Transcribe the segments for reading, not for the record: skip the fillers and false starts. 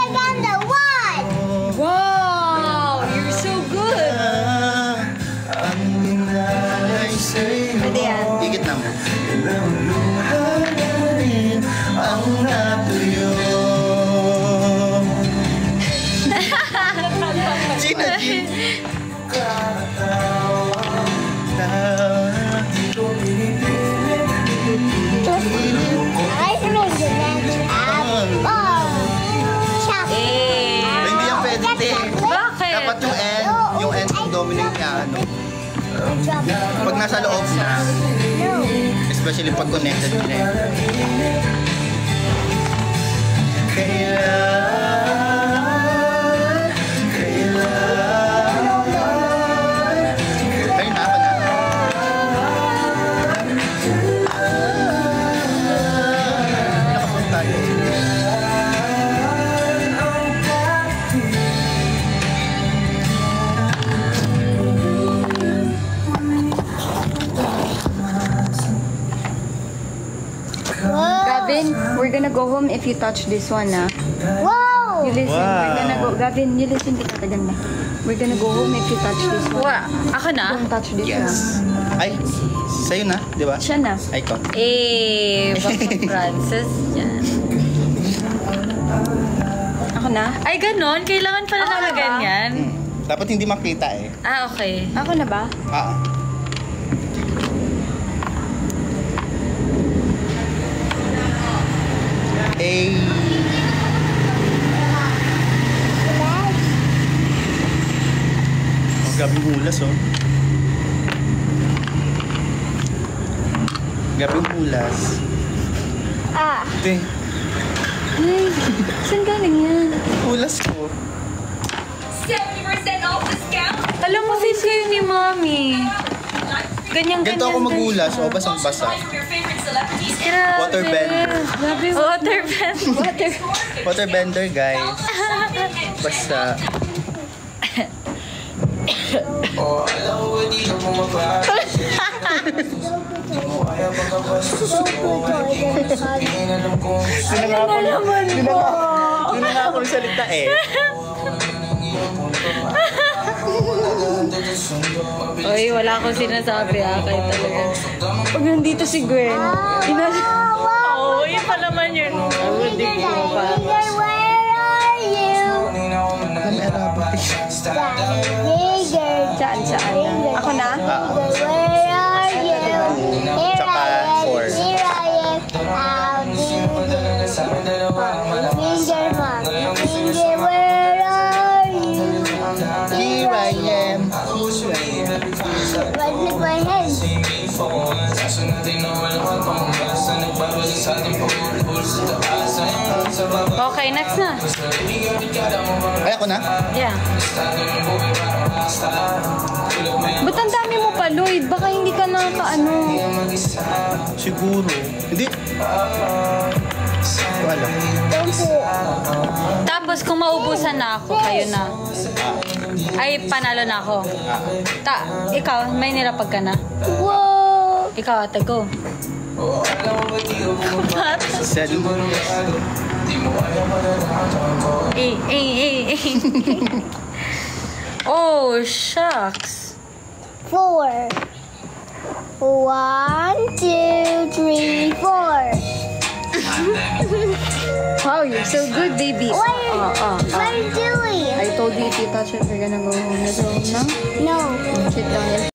on the one. Wow! You're so good! Pwede yan. Higit na mo. Ang natuyo. Gina, Gina. I think the next apple. Chocolate. Hindi yan pwede, te. Bakit? Dapat yung end yung dominate niya, ano. Pag nasa loob na, especially pag connected na yun. Ayun na, ako na. Nakapunta tayo. Gavin, we're gonna go home if you touch this one, ah. Whoa! You listen, Wow. we're gonna go. Gavin, you listen, kita ganda. We're gonna go home if you touch this one. Ako na? Don't touch this Yes. Ay, sa'yo na, di ba? one. Siya na. Ay, ko. Baka Francis yan. Ako na? Ay, ganon? Kailangan pala Ako na na ba? ganyan? Dapat hindi makita eh. Ah, okay. Ako na ba? Hey. Oh, gabing hulas, oh. Gabing hulas. Ah. Te, Ay, saan galing yan? hulas ko. 70% off discount. Alam mo, sis kayo ni Mami. Ganyan-ganyan. Ganito ako maghulas, oh, basang-basa. Your favorite celebrities. Grabe. Waterbender. Grabe. Waterbender. Waterbender, guys. Basta. Hindi na nga ako salita eh. Uy, wala akong sinasabi kayo talaga. Pag nandito si Gwen, Oo, yun pa naman yun. Hindi ko pa. Where are you? saan? Ako na? Where are you? Here Tsaka I am. four. Here I am. I'll do finger, mom. Finger, where are you? Here I am. Right with my hands. Okay, next na. Ay, ako na? Yeah. Ba't ang dami mo pa, Lloyd? Baka hindi ka nakakaano. Siguro. Hindi. Wala. Tapos kung maubusan na ako, kayo na. Ay, panalo na ako. Ikaw, may nilapag ka na. Whoa. Ikaw, ate, go. Seven. Oh, shucks. 4. 1, 2, 3, 4. Wow, you're so good, baby. What are you doing? I told you if you touch it, we're gonna go home. Let's go home now. No. Sit down.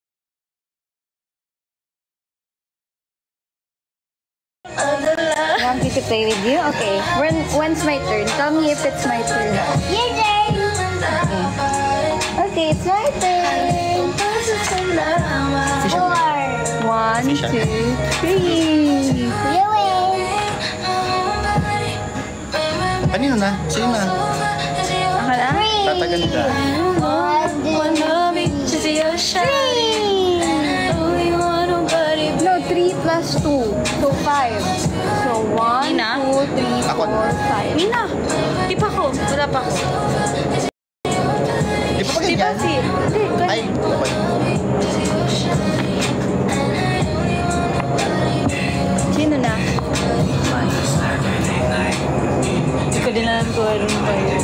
Want me to play with you? Okay. When's my turn? Tell me if it's my turn. Your turn. Okay, it's my turn. 4. 1, 2, 3. You win. Kanino na? Sino na? Ako na? Tataganda. 1, 2, 3. No, 3 plus 2. So 5. So 1, Nina? 2, 3, Ako 4, 5. Nina, di pa ako. Wala pa ako. Di ba Di ba ganyan? si... Ay, okay. Sino na? Hindi ko din alam ko rin kayo.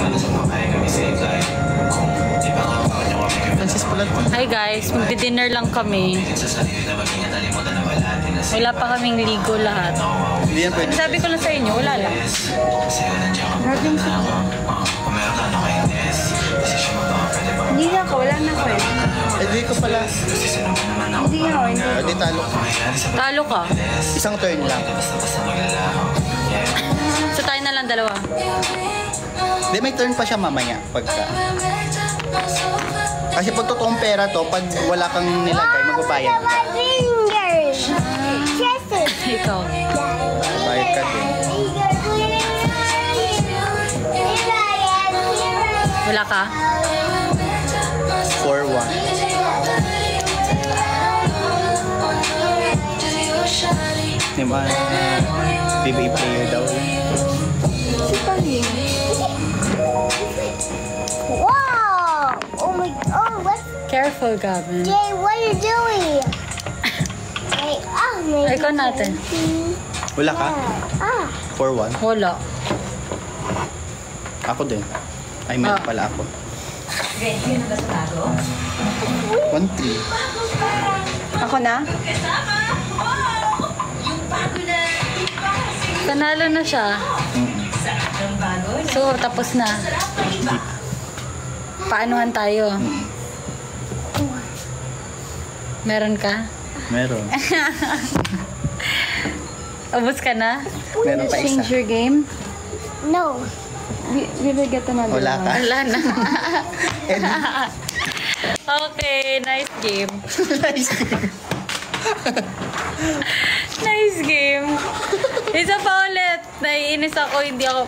Francis pala to. Hi guys, magdi-dinner lang kami. Wala pa kaming ligo lahat. Hindi yan pwede. Sabi ko lang sa inyo, wala lang. Hindi na ako, wala na ako eh. Eh, di ko pala. Hindi na ako, hindi. Di talo. Talo ka. Isang turn lang. So tayo na lang dalawa. Di, may turn pa siya mamaya. Pagka. Kasi pag totoong pera to, pag wala kang nilagay, magbabayad ka. My fingers. Kisses. Ikaw. Bayad ka din. Wala ka? 4-1. Diba? PBA player daw. Si Paling. Wow! Oh my! Oh, what's Careful, Gavin. Jay? What are you doing? Hey, oh my! Ay, ikaw natin. Wala ka? Ah, 4-1. Wala. Ako din. Ay, meron Ah. pala ako. 1-3. Ako na? Panalo na siya. So, tapos na. Paanuhan tayo. Meron ka? Meron. Ubus ka na? Meron pa Change isa. your game. no. We will get another Wala ka? one. Wala na. Okay, nice game. Nice game. Isa pa ulit. Naiinis ako, hindi ako...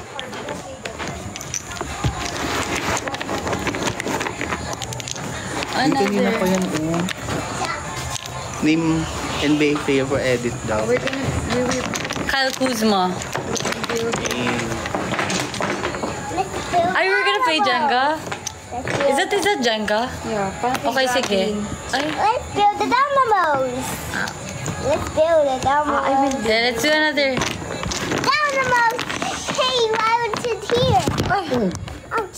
Hindi kanina pa yan. Oh. Name NBA player for edit daw. We're gonna, we will Kyle Kuzma. Let's build Are you gonna play Jenga? Let's build, Is that Jenga? yeah, parang Okay, sige. Ay, let's build the dynamos. Let's build the dynamos. I will then let's do another. Dynamos. Hey, why was it here? Ouch.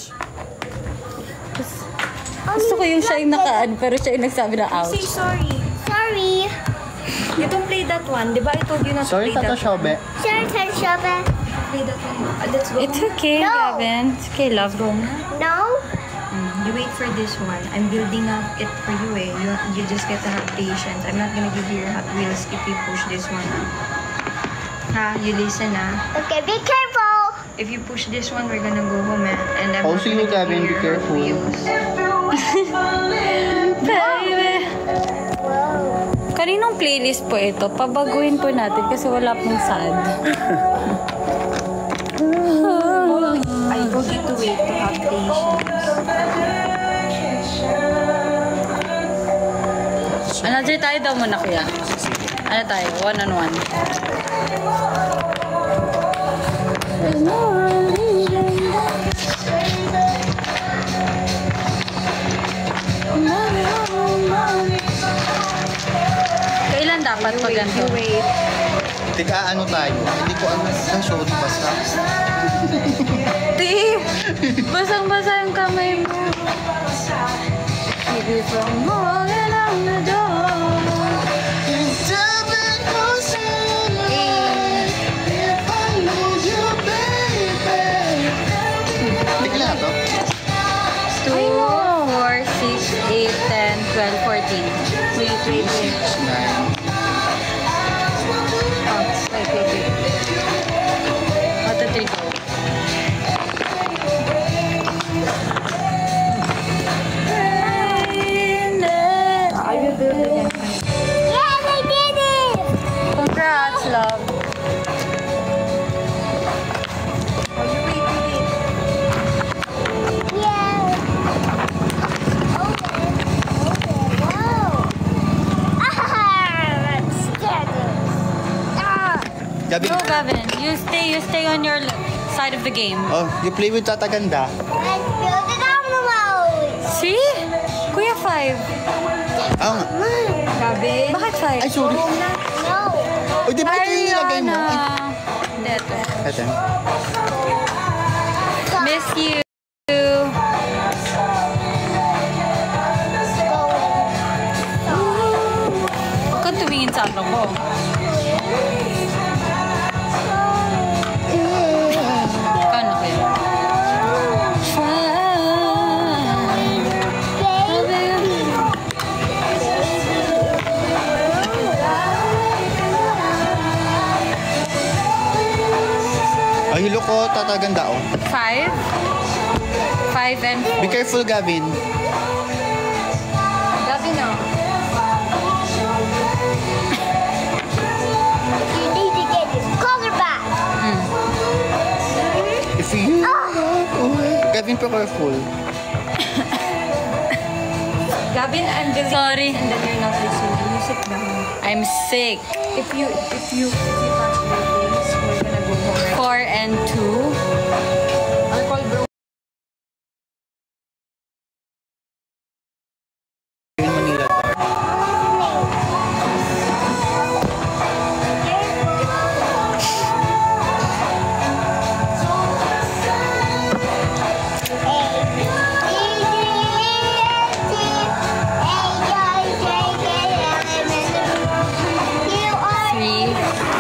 Gusto ko yung siya yung nakaan, pero siya yung nagsabi na out. Say sorry. Sorry. You don't play that one. Di ba I told you not Sorry, to play Tata that one? Shobe. Sorry, Tanshoba. Play that one. Let's go. It's okay, No. Gavin. It's okay, love. No. You wait for this one. I'm building up it for you eh. You just get to have patience. I'm not gonna give you your Hot Wheels if you push this one. Ha? You listen Okay, be careful. If you push this one, we're gonna go home and I'm Also, you, not gonna Gavin, give you be your Hot careful. Wheels. Baby! Whoa. Kaninong playlist po ito? Pabaguhin po natin kasi wala pong sad. I told you to wait to have patience. Another tayo daw muna, kuya. Ano tayo? One-on-one. Kailan dapat pag ganito? Wait. Teka, ano tayo? Hindi ko ano. Sorry, basta. Di! Basang-basa yung kamay mo. Keep it from falling on the door. Teka lang to. 2, 4, 6, 8, 10, 12, 14. Wait. 9. Oh, wait. 1, 2, 3, go. I will build again. Yes, I did it. Congrats, love. Oh, you wait. Yeah. Okay. Whoa. Ah, I'm scared. Ah. Gabi. No, Gavin. You stay on your side of the game. Oh, you play with Tata Ganda. Let's build the dynamos. See? Kuya, 5. Oo nga. Gavin. Bakit 5? Ay, sorry. No. O, di ba ito yung nilagay mo? Ay, Hindi, ito. ito. Miss you. Huwag kang tumingin sa ano ko. Paano kayo? Ay, hilo ko, tataganda oh. 5? 5 and 4. Be careful, Gavin. Gabi na. You need to get your color back. If you... Gavin, be careful. Gavin, I'm building. Sorry. And then you're not listening. You sit down. I'm sick. If you touch the things, we're gonna go home. 4 and 2. I'll call bro. Yun Manila, Dark. You are 3.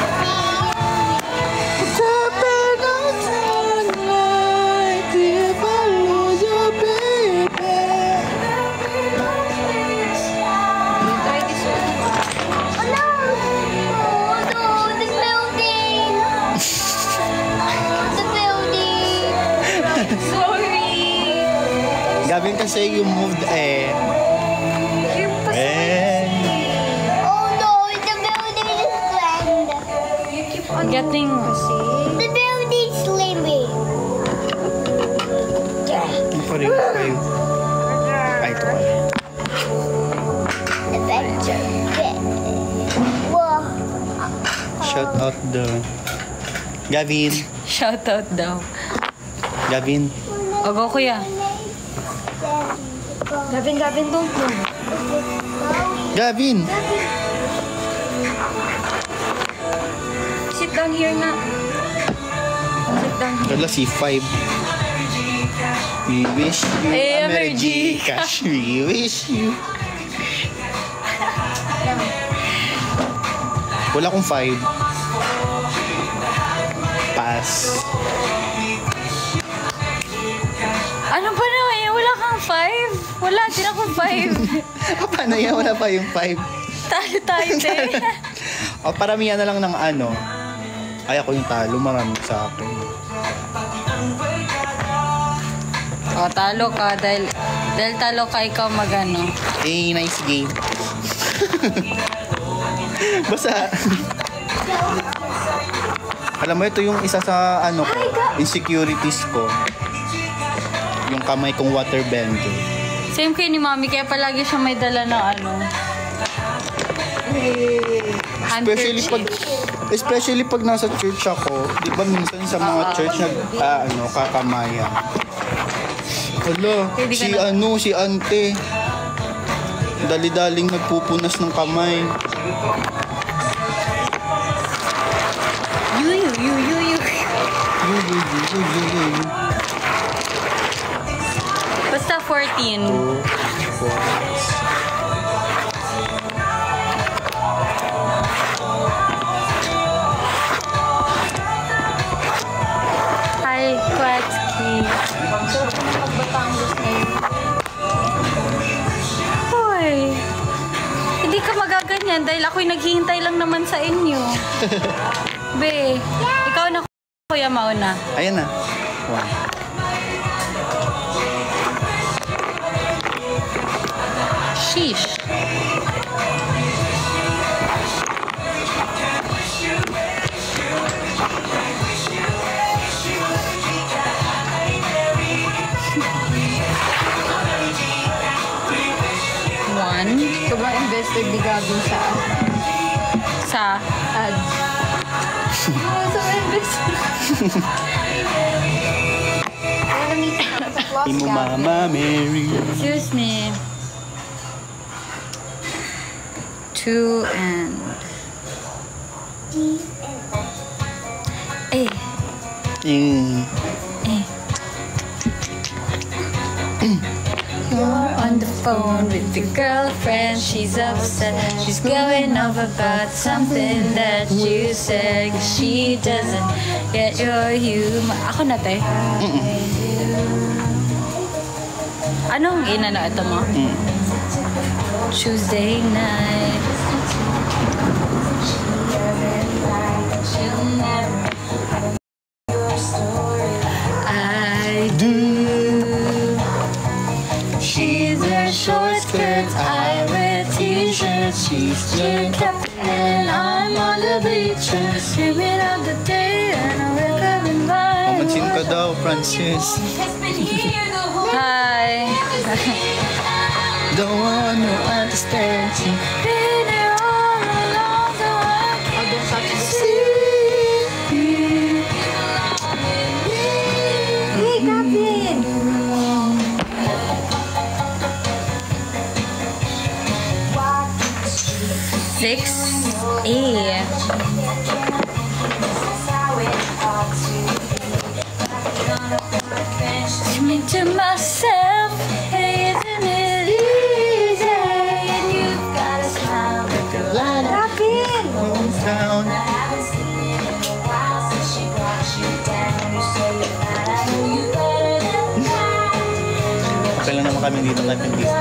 Try this one. Oh no! Oh no, the building! The building! Sorry. Gavin, kasi you moved eh. You're Oh no, the building is slammed. You keep on Getting... The building's slimming. Yung pa rin kayo. Ay, ito pala. Adventure. Whoa. Shout out the... Gavin. Shoutout daw. Gavin. O, go kuya. Gavin, don't move. Gavin! Sit down here na. Sit down here. Kala si 5. We wish you Eh, a Merry Merry Gcash. We wish you. Wala akong 5. Pass. Ano ba naman yan? Wala kang 5? Wala din akong 5. Paano yan? Wala pa yung 5. Talo tayo, te. O, paramihan na lang ng ano. Ay, ako yung talo. Marami sa akin. O, talo ka. Dahil talo ka, ikaw magano. Eh, nice game. Basta... Alam mo, ito yung isa sa ano ko, insecurities ko. Yung kamay kong water bender. Same kayo ni Mami, kaya palagi siya may dala na ano. Especially pag nasa church ako, di ba minsan sa mga church kakamayan. Hala, Hindi ka si ante. Dali-daling nagpupunas ng kamay. Yu. Basta 14. Hi, Kwatski. Batangas ngayon. Hoy. Hindi ka magaganyan dahil ako'y naghihintay lang naman sa inyo. Be, ikaw na kuya mauna. Ayan na. Wow. Sheesh. One. Sobrang invested ni Gavin sa ads. Sobrang invested. Imo Mama Mary. Excuse me. 2 and... Eh. Yung... phone with your girlfriend. She's upset. She's going off about something that you said. She doesn't get your humor. Ako na, te. Anong inano ito mo? Tuesday night. I do. She's wear short skirts, I wear t-shirts. She's drink up and I'm on the bleachers. Screaming out the day and we're coming by. Pamansin ka daw, Francis. Hi. Don't want to understand you. Been here all along, so I can't see. Hey, Gavin. 6A. Think to myself, hey, isn't it easy? And you've got a smile that the light up in. Down. Okay lang naman kami dito kahit yung disco.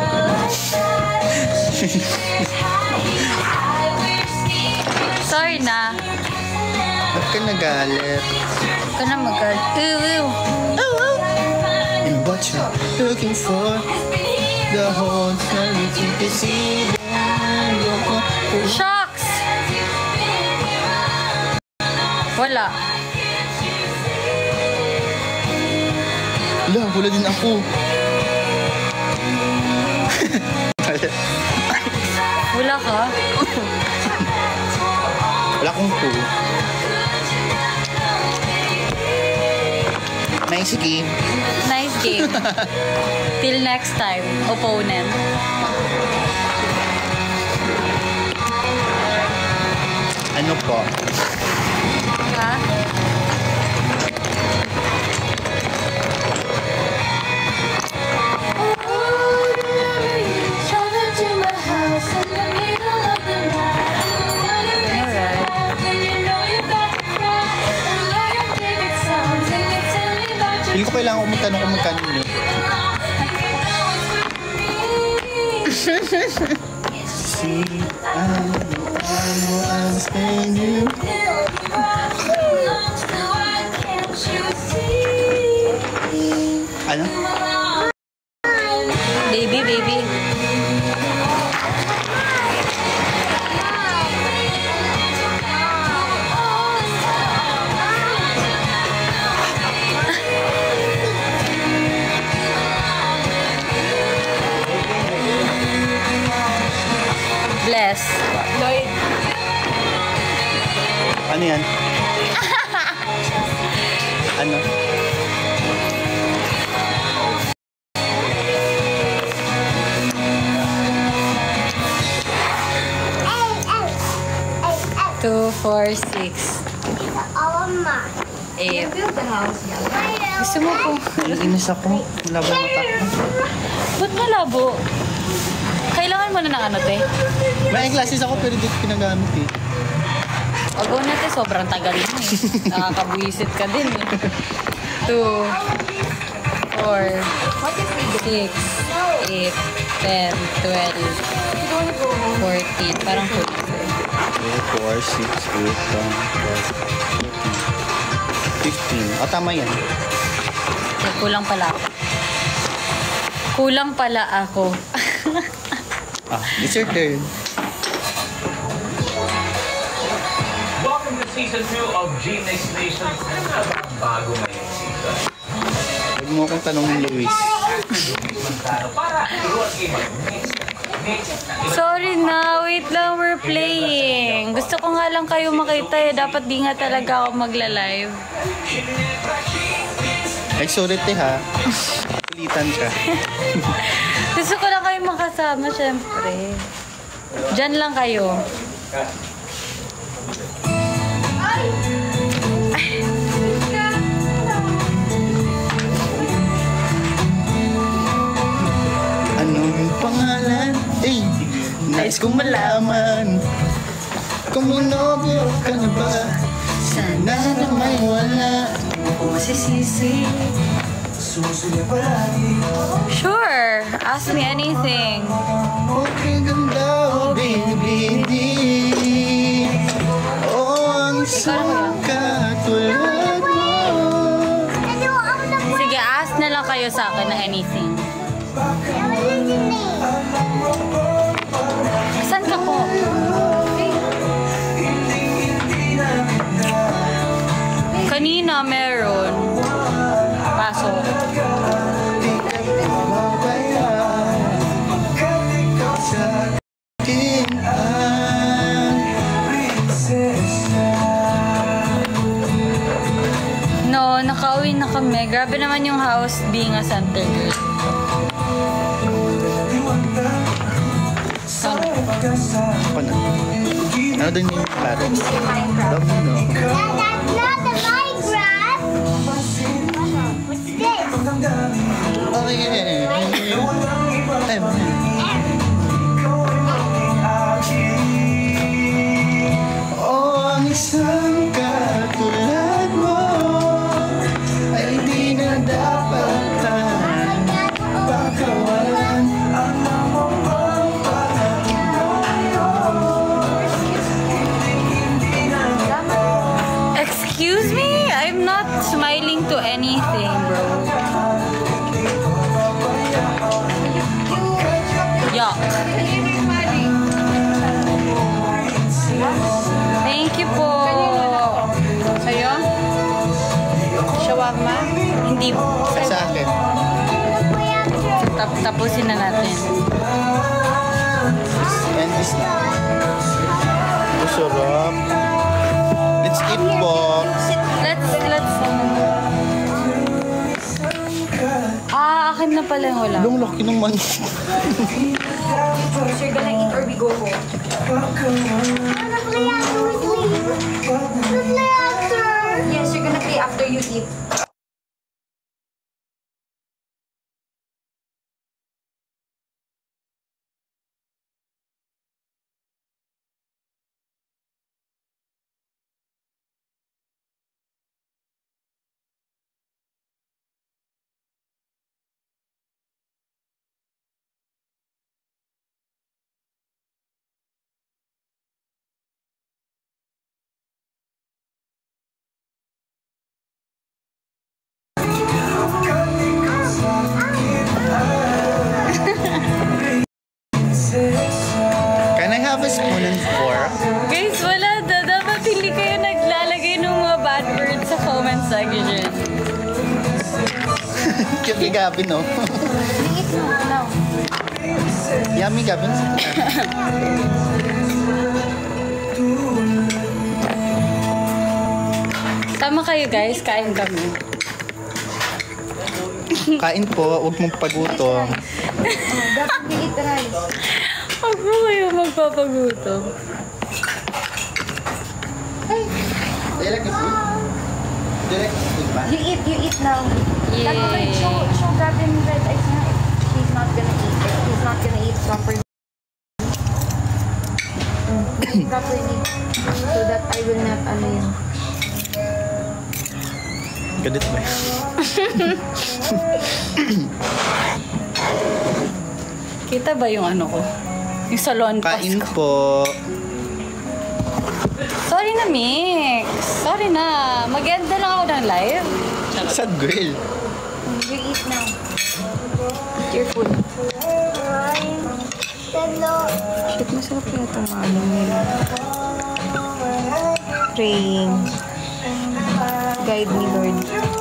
Sorry na. Ba't ka nagalit? Huwag ka na mag-ew. And what you're looking for, the whole time you can see them. Shucks! Wala. Wala, wala din ako. Wala ka? Wala akong po. Nice game. Nice game. Till next time, opponent. Ano po? Ha? Hindi ko kailangan magtanong kung magkano yun. See, I will understand you. Ano? Baby. Bless. Lloyd. Ano yan? Ano? Two, 4, 6, 8. Gusto mo po? Naiinis ako. Malabo ang mata ko. Ba't malabo? Kailangan mo na ng ano, te? May classes ako pero di ko pinagamit eh. Agaw na, te. Sobrang tagal mo eh. Nakakabuisit ka din eh. 2, 4, 6, 8, 10, 12, 14. Parang 14. 2, 4, 6, 8, 10, 12, 14, 15. O, tama yan. Eh, kulang pala ako. Kulang pala ako. It's your turn. Welcome to Season 2 of G-Next Nation. Ano na ba ang bago ngayong season? Huwag mo akong tanongin, Luis. Para iruan kayo mag-mix. Sorry na, wait lang, we're playing. Gusto ko nga lang kayo makita eh. Dapat di nga talaga ako magla-live. Ay, sorry te ha. Kulitan ka. Gusto ko lang kayo makasama, syempre. Diyan lang kayo. Anong Nais kong malaman kung minobyo ka na ba. Sana na may wala kung masisisi. Sure, ask me anything. Okay ganda, oh baby. Oh, ang isang katulad mo. Sige, ask na lang kayo sa akin na anything. Saan ka po? Kanina meron. Pasok. No, nakauwi na kami. Grabe naman yung house being a center girl. Ano din yung klaro? Love mo, no? That's not the Minecraft. What's this? Oh, ang isang katulad mo ay di na dapat pagkawalan. Excuse me? I'm not smiling to anything, bro. Yeah. Thank you po. Sa'yo? Shawarma? Hindi po. Sa akin. Tapusin na natin. And this na. Masarap. Let's eat po. Let's akin na pala yung wala. Ang laki ng man. So you're gonna eat or we go home? Yes, you're gonna play after you eat. Can I have a spoon and fork? Guys, wala na. Dapat hindi kayo naglalagay ng mga bad words sa comment section. Cute ni Gabin, no? Yummy, Gabin. Tama kayo guys, kain kami. Kain po, huwag mong pagutom. Dapat you eat rice. Huwag mo kayo magpapagutom. Direct na food? Direct na food ba? You eat now. Yay. Wait, show Gavin red eyes na. He's not gonna eat it. He's not gonna eat properly. Properly. So that I will not ano yun. Gadit ba? Kita ba yung ano ko? Yung salon pass Kain ko. po. Sorry na, Mix. Sorry na. Mag-end na lang ako ng live. Sad girl. You eat now. Eat your food. Shit, masarap yung itong ano nila. Praying. Guide me, Lord.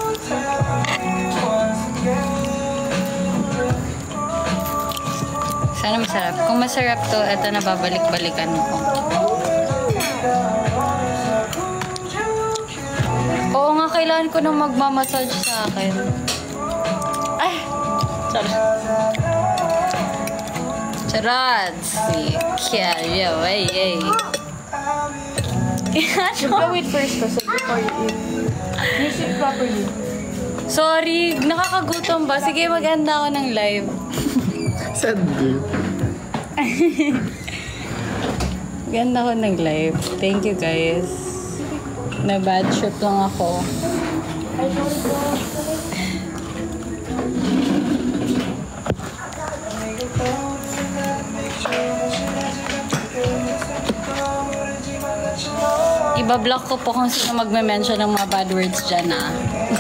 Sana masarap. Kung masarap to, eto na babalik-balikan ko. Oo nga, kailangan ko nang magmamassage sa akin. Ay! Charot. Charot! Kaya, ay. Blow it first kasi before you eat. Use it properly. Sorry, nakakagutom ba? Sige, mag-end na ako ng live. Sad girl. Ganda ko nag-live. Thank you guys. Na bad trip lang ako. Iba-block ko po kung sino magme-mention ng mga bad words dyan, ah.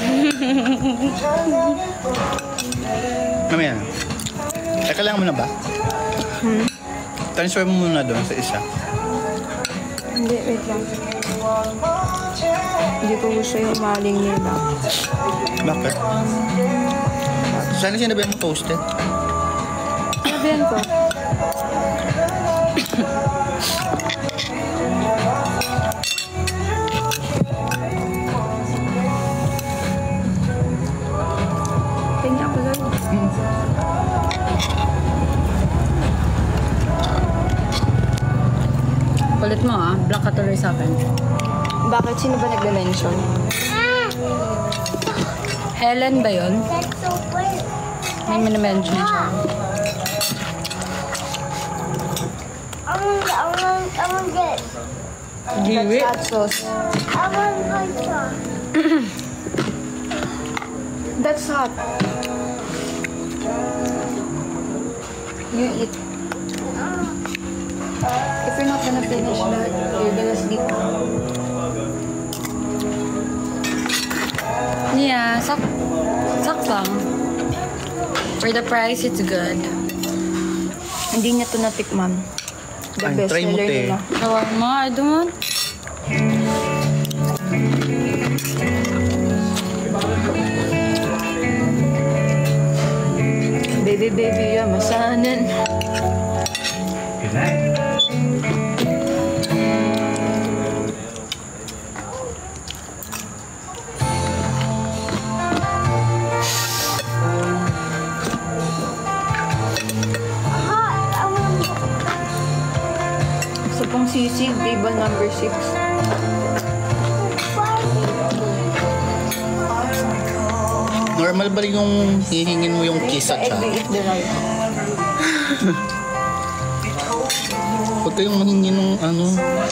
Mamaya na. Kailangan mo na ba? Transfer mo muna doon sa isa. Hindi, wait lang. Hindi ko gusto yung maling nila. Bakit? Sana sinabi mo toasted. Sabihan ko. Tingnan ako lang. Kulit mo, ah. Block ka tuloy sa akin. Bakit? Sino ba nagme-mention? Helen ba yun? That's so weird. May minimension siya. I want this. Giwi? Hot sauce. I want hot sauce. That's hot. You eat. If you're not gonna finish that, you're gonna sleep. Yeah, sak lang. For the price, it's good. Hindi niya to natikman. The Ay, best try mo, seller te. nila. Shawarma, I don't. Baby, baby, masanan. Good night. Hot. I want Sa pong sisig, table number 6. Normal ba rin yung hihingin mo yung kiss at Egg, siya? they eat the rice. Huwag kayong mahingin ng ano.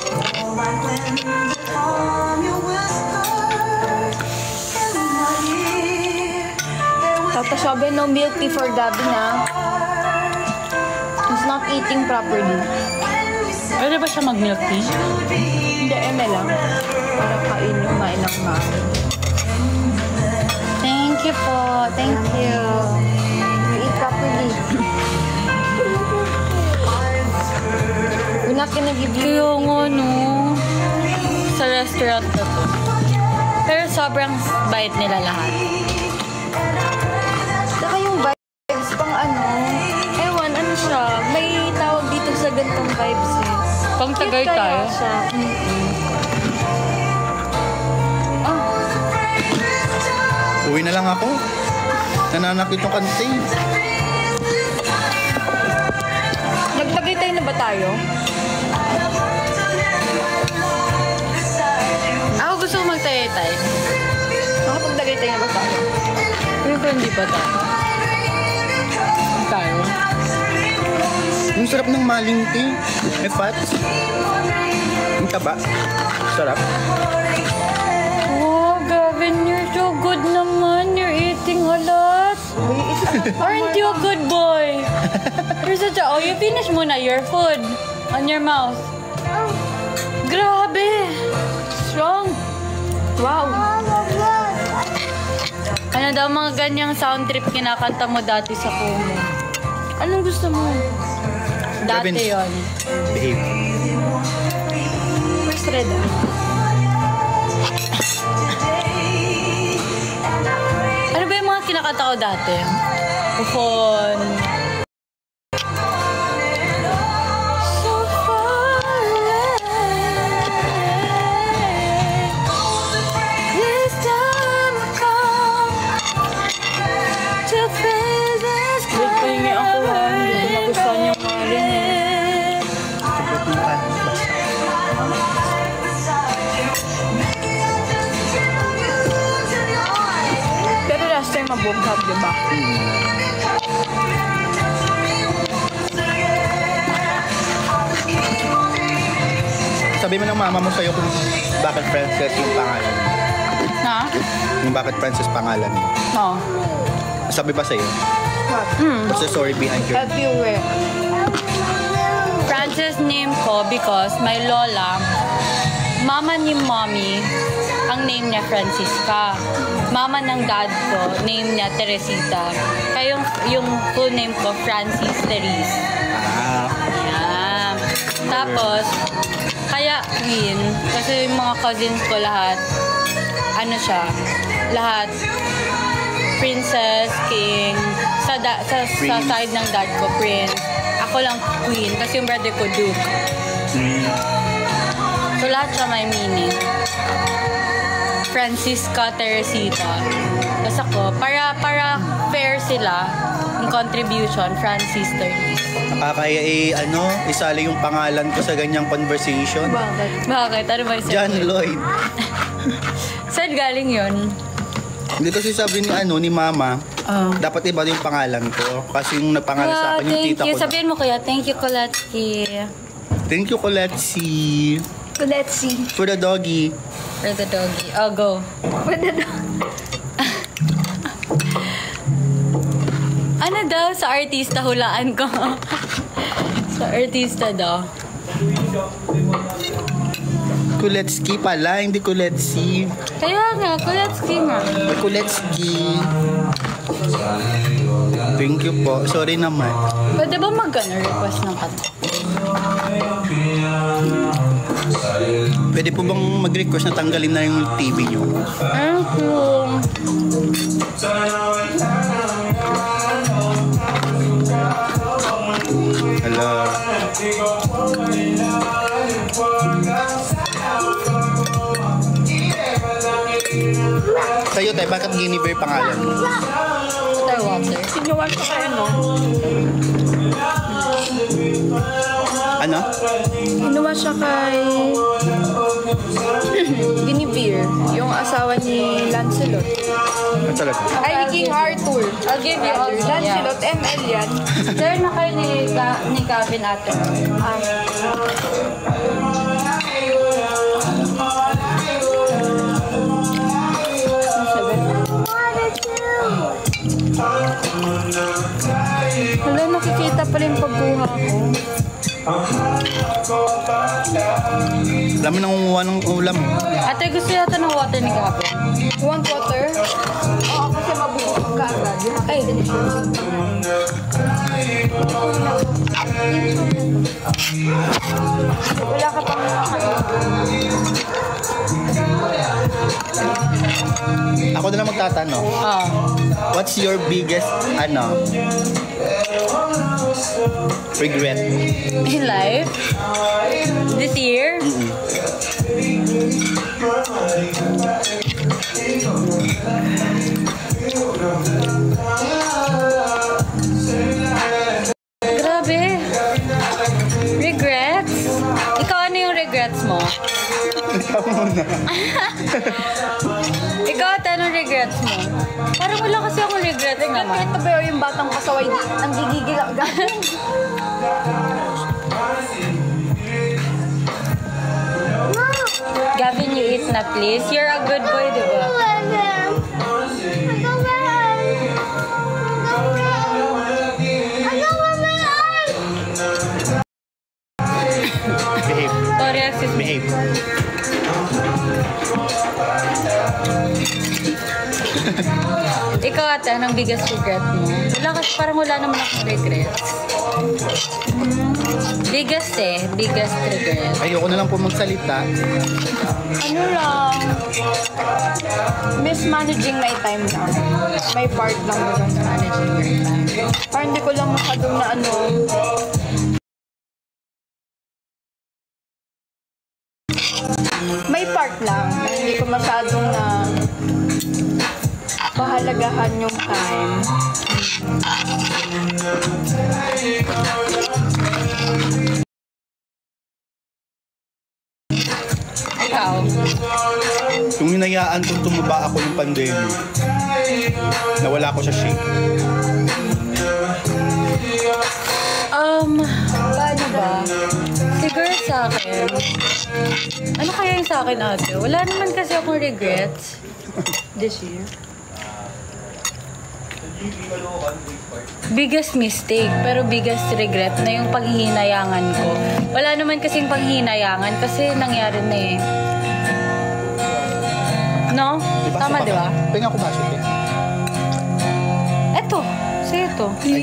Tata sabi, no milk tea for Gabi na. He's not eating properly. Pwede ba siya mag-milk tea? Hindi, eme lang. Para kain ng maaari. Thank you po. Thank you. You eat properly. We're not gonna give you... Kaya nga, no. Sa restaurant na to. Pero sobrang bait nila lahat. Saka yung vibes pang ano, ewan, ano siya, may tawag dito sa gantong vibes eh. Pang tagay Cute kaya tayo. siya. Uwi na lang ako. Nananakit yung kante. Nagtagaytay na ba tayo? Ako gusto ko magtayay-tay. Nakapagtagaytay na ba tayo? Pero hindi pa tayo. Tayo. Yung sarap ng maling tea. May fats. Yung taba. Sarap. Oh, Gavin, you're so good naman. You're eating a lot. Aren't you a good boy? You're such a... Oh, you finish muna your food on your mouth. Grabe. Strong. Wow. Ano daw mga ganyang sound trip kinakanta mo dati sa Kumu? Anong gusto mo? Dati Gavin. yon. Behave. First red ah. Ano ba yung mga kinakanta ko dati? Kufon. So far away. This time I come to face this Wait, pahingi ako ha. Hindi ko nagustuhan yung maling. Kapit mo ka. Basta. Pero last time mabughab, di ba? Sabi mo ng mama mo sa'yo kung bakit Princess yung pangalan mo. Na? Yung bakit Princess pangalan mo. No. Sabi ba sa'yo? What's the story behind your... Help you with. Frances name ko because my lola, mama ni mommy, ang name niya Francisca. Mama ng dad ko, name niya Teresita. Kaya yung full name ko, Francis Therese. Yan. Tapos, kaya Queen, kasi yung mga cousins ko lahat, ano siya, lahat, Princess, King, sa side ng dad ko, Prince. Ako lang Queen, kasi yung brother ko, Duke. So, lahat siya may meaning. Francisca Teresita. Tapos ako, para fair sila, yung contribution, Francis Therese. Nakakaya isali yung pangalan ko sa ganyang conversation. Bakit? Ano ba yung John Lloyd. saan galing yun? Hindi kasi sabi ni mama, dapat iba yung pangalan ko. Kasi yung nagpangalan sa akin yung tita ko. Sabihin mo kaya, thank you, Koletsky. Thank you, Koletsky. Koletsky. For the doggy. For the doggy. Oh, go. For the dog. Ano daw sa artista hulaan ko? Sa artista daw. Koletsky pala, hindi Koletsky. Kaya nga, Koletsky nga. Koletsky. Thank you po. Sorry naman. Pwede ba mag-request ng kanta? Pwede po bang mag-request na tanggalin na yung TV nyo? Hello. Sa'yo tayo, bakit Guinevere pangalan mo? Water, water. Sinuwan ko kayo, no? Ano? Sinuwan siya kay... Guinevere, yung asawa ni Lancelot. Ano talaga? Ay, ni King Arthur. I'll give you all. Lancelot, ML yan. Share na kayo ni Gavin ate. Wala, nakikita pa rin pagbuha ko. Alam mo nangunguha ng ulam. Ate, gusto yata ng water ni Gavin. Want water? Oo, kasi mabuhay ka agad. Ay, wala ka pang Ako na lang magtatanong. What's your biggest, regret? In life? This year? Grabe. Regrets? Ikaw, ano yung regrets mo? Ikaw muna. Ikaw, anong regrets mo? Parang wala kasi akong regrets naman. Ito ba yung batang pasaway ang gigigil ang gagawin? Gavin, you eat na please. You're a good boy, di ba? Behave. Sorry, excuse me. Behave. Ikaw ate, anong biggest regret mo? Wala kasi parang wala naman akong regrets. Biggest regret. Ayoko na lang po magsalita. Ano lang, mismanaging my time lang. May part lang doon sa managing your time. Parang hindi ko lang makadong na may part lang. Hindi ko masyadong na pahalagahan yung time. Ikaw? Yung hinayaan kong tumaba ako ng pandemic, nawala ko sa shape. Paano ba? Siguro sa akin, akin. Ano kaya yung sa akin, ate? Wala naman kasi akong regrets this year. Biggest mistake, pero biggest regret na yung paghihinayangan ko. Wala naman kasing paghihinayangan kasi nangyari na eh. No? Tama, di ba? Penga ko ba siya? Eto. Sa'yo to.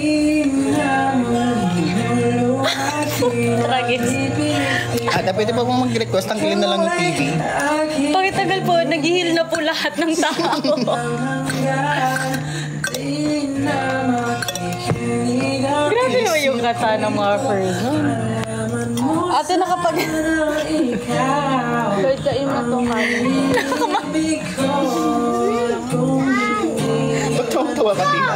Tragis. Ate, pwede ba mong mag-request? Tanggalin na lang yung TV. Pagkatagal po, nag-heal na po lahat ng tao. Grabe mo yung kata ng mga person. Ate, nakapag... Kahit kain mo itong kanin. Ba't tawa ka din?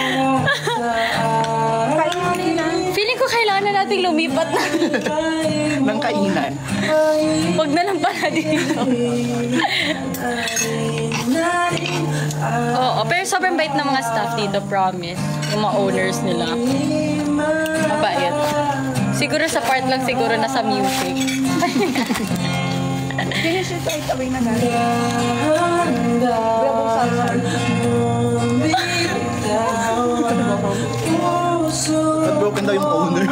Feeling ko kailangan na nating lumipat na. Ng kainan. Huwag na lang pala dito. Oo, pero sobrang bait ng mga staff dito, promise. Yung mga owners nila. Mabait. Siguro sa part lang siguro na sa music. Finish it right away na gano'n. Grabong salsa. Nag-broken daw yung owner.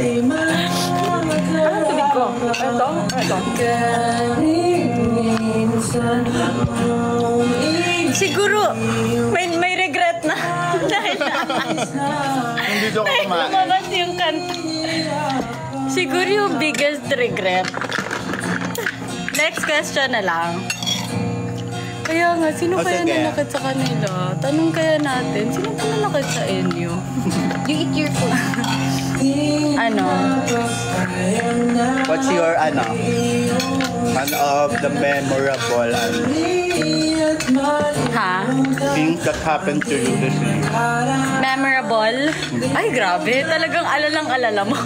Anong tubig ko? Ito. Siguro, may regret na. Dahil Hindi ko kumain. lumabas yung kanta. Siguro yung biggest regret. Next question na lang. Kaya nga, sino O, kaya sige. nanakit sa kanila? Tanong kaya natin, sino pa nanakit sa inyo? You eat your food. Ano? What's your, one of the memorable, Ha? things that happened to you this year? Memorable? Ay, grabe. Talagang alalang-alala mo.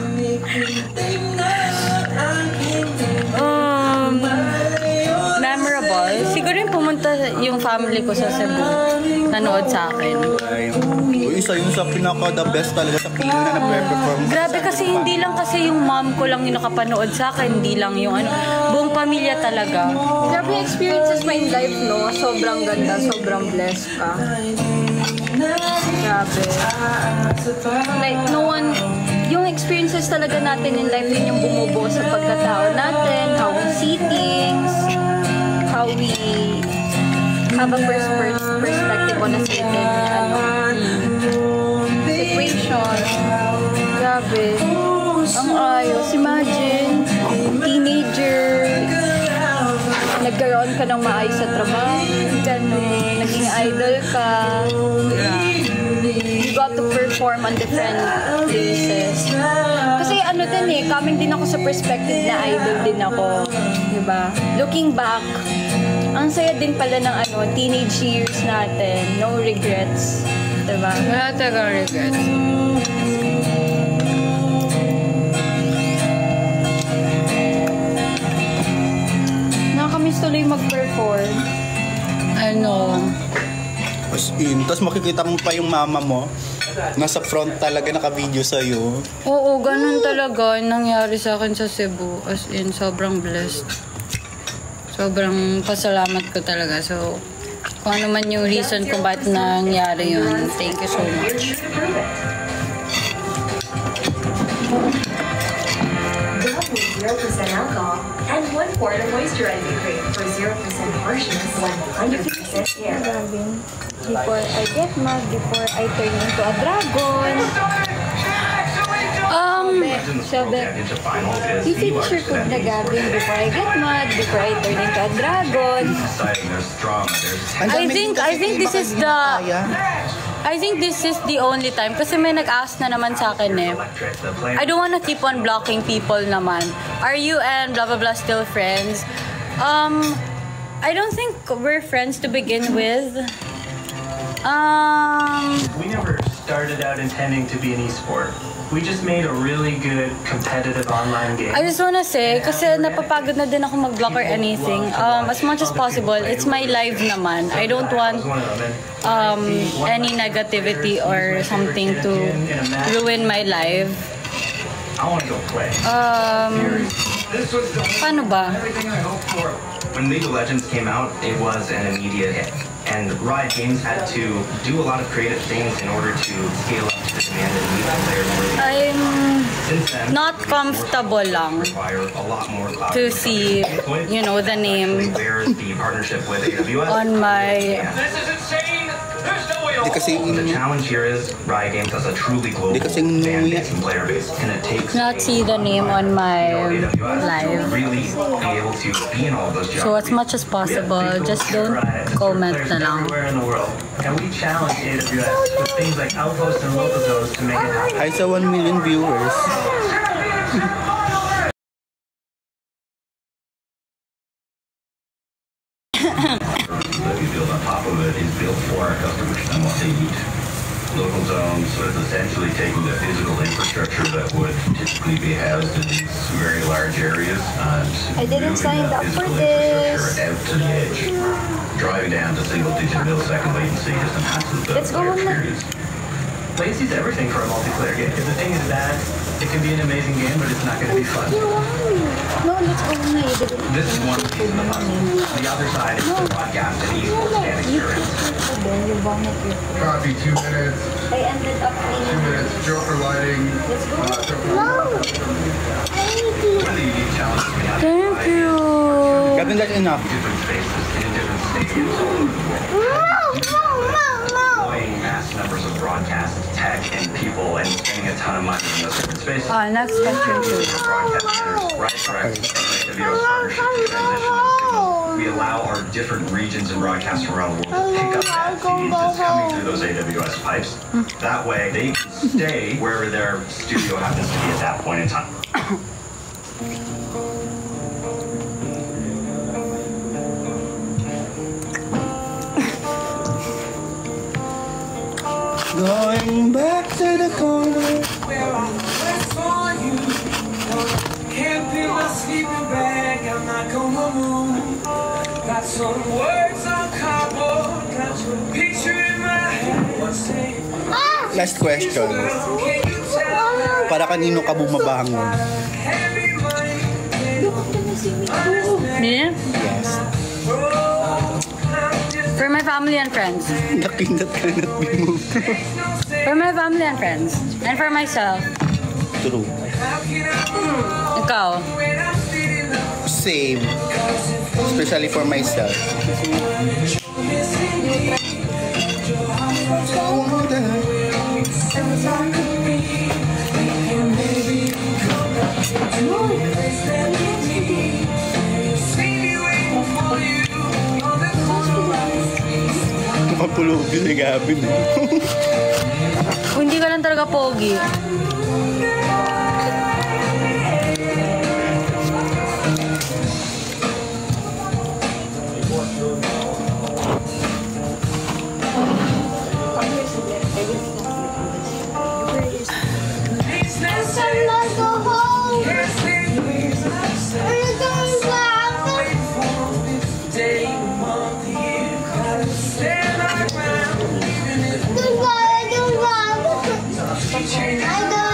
Memorable? Siguro yung pumunta yung family ko sa Cebu. Nanood sa akin. Uy, isa yun sa pinaka-the best talaga sa Pino na nag-perform. Grabe kasi hindi lang kasi yung mom ko lang yung nakapanood sa akin. Hindi lang yung buong pamilya talaga. Grabe yung experiences mo in life, no? Sobrang ganda, sobrang blessed ka. Grabe. Like, no one... Yung experiences talaga natin in life, yun yung bumubuo sa pagkatao natin, how we see things, how we have a perspective on a certain situation. Grabe. Ang ayos. Imagine, teenager, nagkaroon ka ng maayos sa trabaho, ganun, naging idol ka. You got to perform on different places. Kasi ano din eh, coming din ako sa perspective na idol din ako. Diba? Looking back, ang saya din pala ng teenage years natin. No regrets. Diba? Wala talagang regrets. Nakakamiss tuloy mag-perform. As in, tapos makikita mo pa yung mama mo. Nasa front talaga naka-video sa'yo. Oo, ganun talaga yung nangyari sa akin sa Cebu. As in, sobrang blessed. Sobrang pasalamat ko talaga. So, kung ano man yung reason kung bakit nangyari yun, thank you so much. Alcohol and 1 quart of moisturizing cream for 0% harshness, 100% air. Before I get mad, before I turn into a dragon. Sabi, you finish your food na Gavin before I get mad, before I turn into a dragon. I think this is the... I think this is the only time kasi may nag-ask na naman sa akin eh. I don't wanna keep on blocking people naman. Are you and blah blah blah still friends? I don't think we're friends to begin with. We never started out intending to be an esport. We just made a really good competitive online game. I just wanna say, kasi napapagod na din ako mag-block or anything. As much as possible, it's my life naman. I don't want any negativity or something to ruin my life. I want to go play. This was the Paano ba? everything I hoped for. When League of Legends came out, it was an immediate hit. And Riot Games had to do a lot of creative things in order to scale up to the demand and meet the players where they I'm Since then, not comfortable lang require a lot more cloud to see, you know, the name There's the partnership with AWS. on my... This is insane! There's no way to Di kasi The challenge here is Riot Games has a truly global Di kasing fan nuya. base and player base, and it takes Not see the name on my AWS to live. really be able to be in all of those So as geographies. much as possible, just don't comment na lang. Everywhere in the world. And we challenge AWS with things like Outpost and Local Zones to make it happen. Hi sa 1 million viewers. That we build on top of it is built for our customers and what they need. Local zones is essentially taking the physical infrastructure that would typically be housed in these very large areas and I didn't moving sign that up for physical this. infrastructure out to the edge. Driving down to single-digit millisecond latency just enhances the Let's go player on then. experience. Latency is everything for a multiplayer game. If the thing is bad, it can be an amazing game, but it's not going to be fun. No, let's go na. This is one piece of the puzzle. The other side is the broadcast and esports fan experience. You vomit your food. Copy, 2 minutes. I ended up 2 minutes. Joker lighting. Let's go. One of the unique challenges we have Thank you. Gavin, that's enough. different spaces in different stadiums all over the world. Deploying mass numbers of broadcast tech and people and spending a ton of money in those different spaces. Next question too. Broadcast centers, right, correct. And AWS partnership to transition those signals. We allow our different regions and broadcasts around the world to pick up that feed that's coming through those AWS pipes. That way, they can stay wherever their studio happens to be at that point in time. Going back to the corner. Can't feel my sleeping bag, I'm not gonna move. Got some words on cardboard, got your picture in my head. Say, Last question. can you tell Para kanino ka bumabangon? heavy money? Me? Yes. For my family and friends. The king that cannot be moved. For my family and friends. And for myself. True. Ikaw. Same. Especially for myself. Makapulubi si Gavin. Kung hindi ka lang talaga pogi. I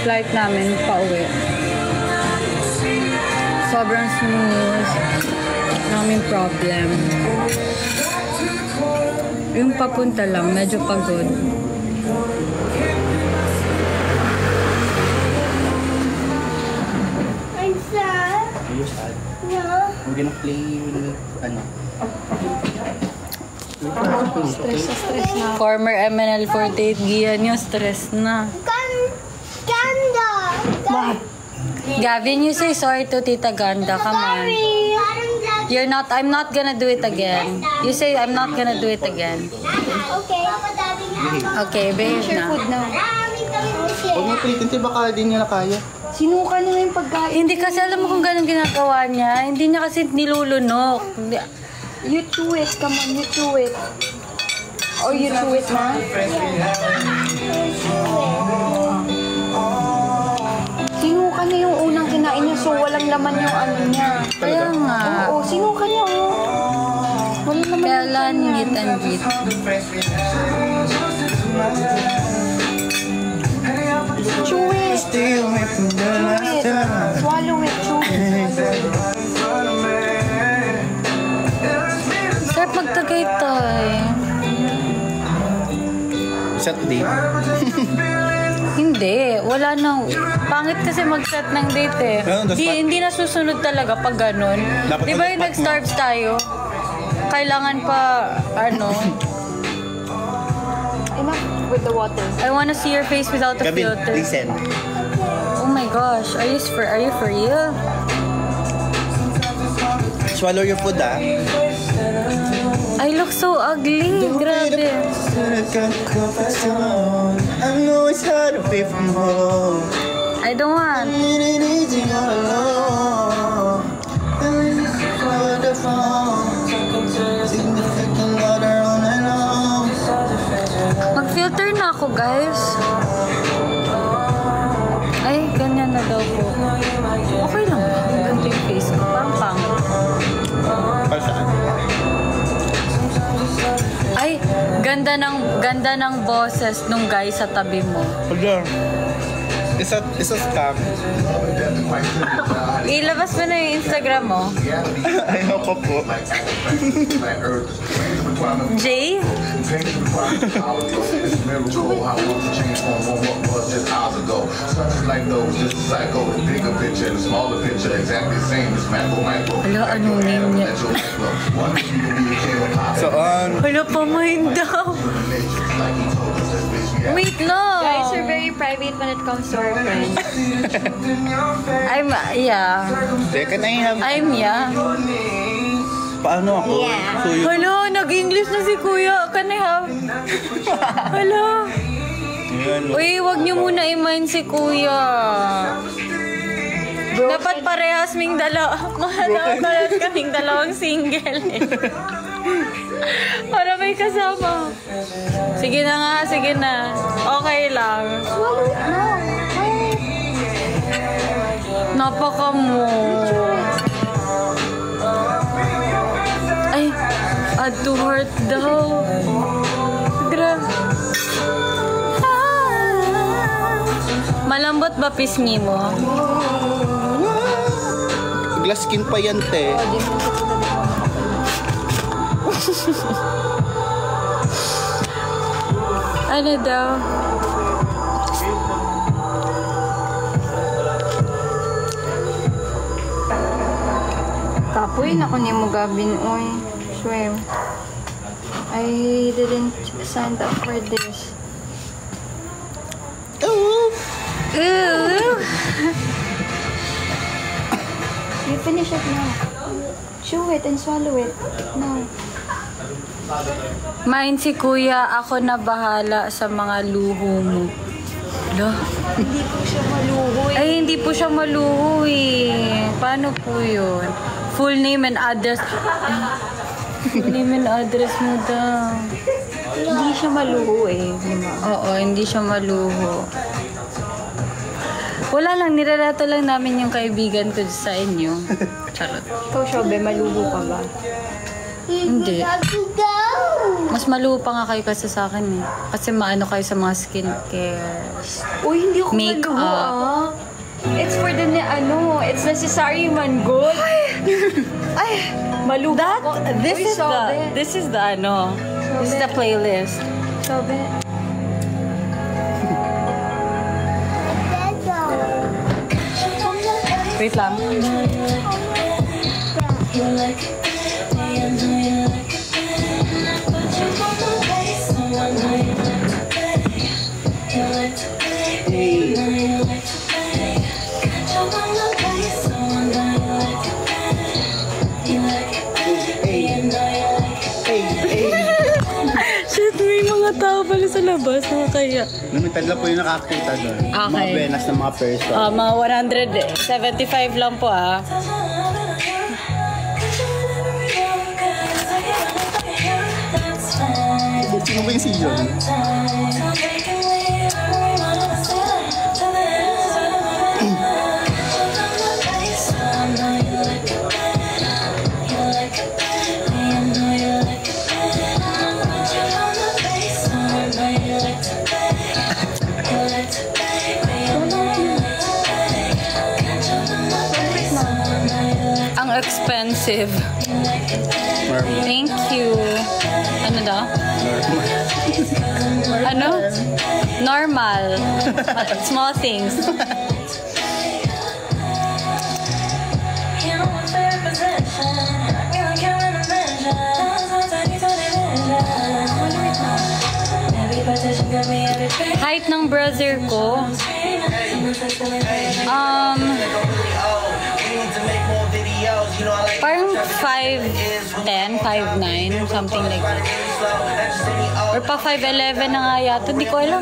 flight namin pauwi. Sobrang smooth. Naming problem. Yung papunta lang, medyo pagod. I'm sad. Are you sad? No. We're gonna play with, ano? Stress na. Former MNL48 Gian yung stress na. Ganda. Gavin, you say sorry to Tita Ganda. Come on. You're not, I'm not gonna do it again. You say I'm not gonna do it again. Okay. Okay, behave na. Huwag mo pretend, baka di niya na kaya. Sinuka niya yung pagkain. Hindi kasi alam mo kung gano'ng ginagawa niya. Hindi niya kasi nilulunok. You chew it. Come on, you chew it. Or you chew it na? Sinuka niya yung unang kinain niya, so walang laman yung ano niya. Kaya nga. Oo, sinuka niya. Walang laman. Kailan meet and greet. Chew it. Still me from the last time. Swallow it, chew it. Sir, pagtagaytay. Set date. Hindi, wala nang. Pangit kasi mag-set ng date eh. Hindi na susunod talaga pag ganun. Di ba yung nag-starves tayo? Kailangan pa, ano. Enough with the water. I wanna see your face without a Gavin, filter. listen. Oh my gosh, are you for real? Swallow your food, ah. I look so ugly. Grabe. I know it's hard to be from home. I don't want. Mag-filter na ako, guys. Ay, ganyan na daw po. Okay lang ba? Ganito yung face ko. Parang pangit. Para saan? Ay, ganda ng boses nung guy sa tabi mo. Hold It's a scam. Ilabas mo na yung Instagram mo. Ayoko po. Jay? Hala, anong name niya? So on. Hala, pamain daw. Wait lang. Guys are very private when it comes to our friends. I'm yeah. Paano ako? Yeah. So, Hala, nag-English na si Kuya. Can I have? Hala. Uy, wag niyo muna i-mind si Kuya. Dapat parehas kaming dalawang single eh. Para may kasama. Sige na nga, sige na. Okay lang. Napaka mo. Ay, add to heart daw. Malambot ba pisngi mo? glass skin pa yan, te. Ano daw? Kapoy na ko ni mo gabin, oy. Swim. I didn't sign up for this. Ooh. Ooh. You finish it now. Chew it and swallow it. No. Mine si Kuya, ako na bahala sa mga luho mo. Lo? Hindi po siya maluho eh. Ay, hindi po siya maluho eh. Paano po yun? Full name and address. Full name and address mo daw. Hindi siya maluho eh. Oo, hindi siya maluho. Wala lang, nirarato lang namin yung kaibigan ko sa inyo. Charot. Ikaw, Shobe, maluho ka ba? Hindi. Mas malupa nga kayo kasi sa akin eh. Kasi maano kayo sa mga skincare. Uy, hindi ako Makeup. maluwa. It's for the, it's necessary man good. Ay, maluwa ako. This is the playlist. Sabi. Wait lang. Shit, may mga tao pala sa labas. Nakakaya. Limited lang po yung nakakita doon. Okay. Mga benas ng mga person. Mga 175 lang po ah. Sino ba yung si John? Ang expensive. Thank you. Ano daw? Ano? Normal. Small things. Height ng brother ko. Parang 5'10", 5'9", something like that. Or pa 5'11" na nga yata. Hindi ko alam.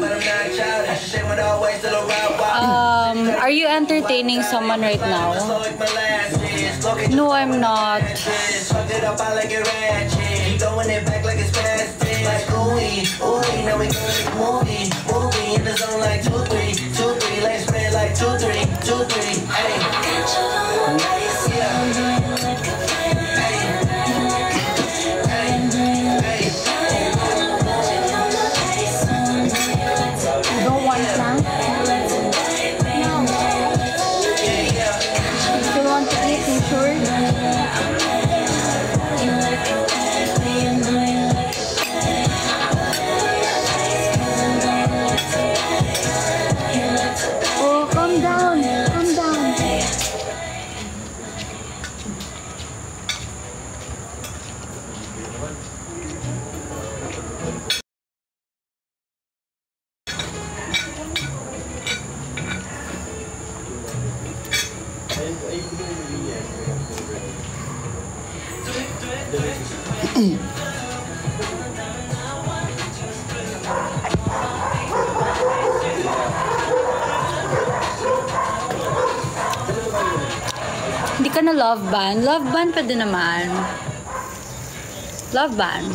Are you entertaining someone right now? No, I'm not. Hindi ka na love band? Love band pa din naman. Love band.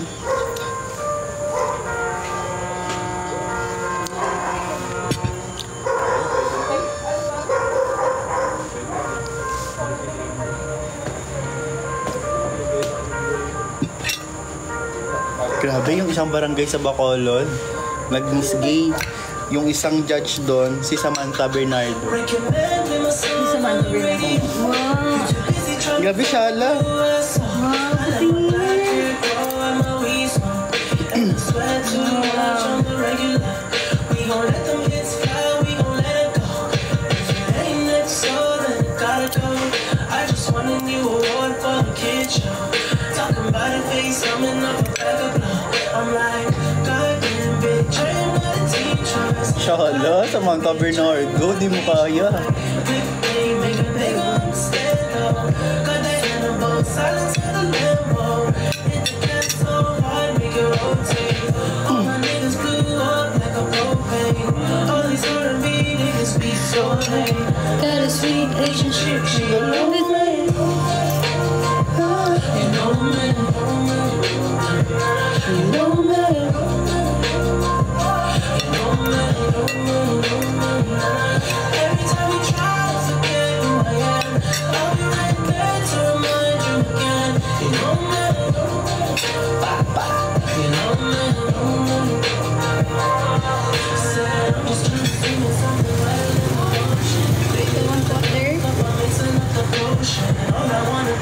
Grabe, yung isang barangay sa Bacolod, nag-misgay. Yung isang judge doon, si Samantha Bernardo. Si Samantha Bernardo. Wow. Grabe siya, ala. Shala, Samantha Bernardo, di mo kaya. Got a sweet relationship with me. Every time we try to forget who I am, I'll be right there to remind you again.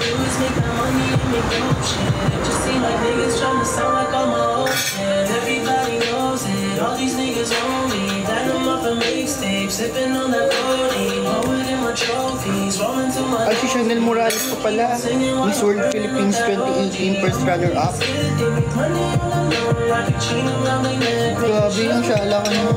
is make that money and make dope shit. Just seem like niggas tryna sound like I'm a old shit. Everybody knows it, all these niggas own me. Platinum off a mixtape, sipping on that codeine. Always in my trophies, rolling to my. Ay, si Chanel Morales pa pala. Miss World Philippines 2018 first runner-up. Grabe yung shala ka na.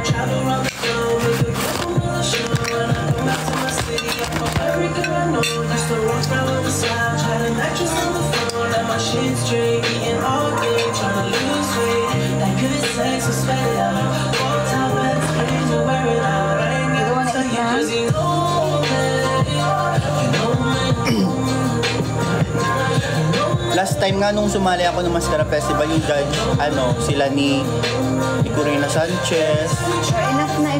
Last time nga nung sumali ako ng Mascara Festival, yung judge, sila ni Corina Sanchez. Enough na.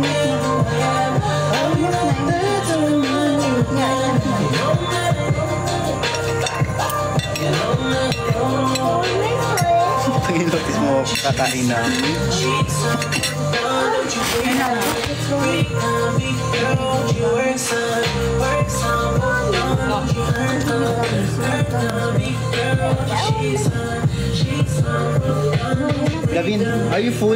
Pag-inotis mo, kakain na. Lavin, are you full?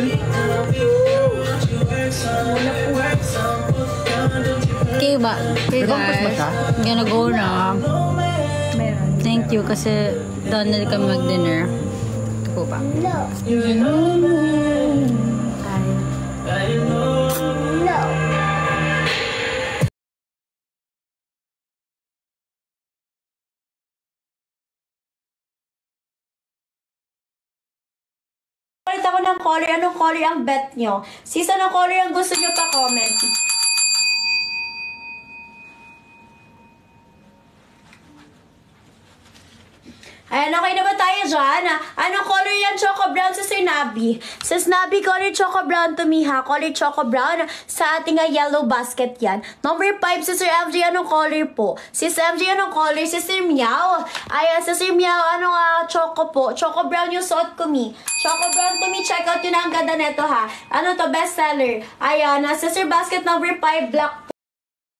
Okay ba? Okay guys, gonna go na. Thank you kasi doon na kami mag-dinner. Ito po ba? No. Palit ako ng color. Anong color ang bet nyo? Sis, anong color ang gusto nyo pa-comment? Ayan, okay na ba tayo dyan? Anong color yan? Choco brown sa Sir Nabi. Sa Nabi, color choco brown to me ha. Color choco brown sa ating yellow basket yan. Number 5, si Sir MJ, anong color po? Si Sir MJ, anong color? Si Sir Meow. Ayan, si Sir Meow, anong choco po? Choco brown yung suot ko mi. Choco brown to me. Check out yun ang ganda neto ha. Ano to? Bestseller. Ayan, sa Sir basket number 5, black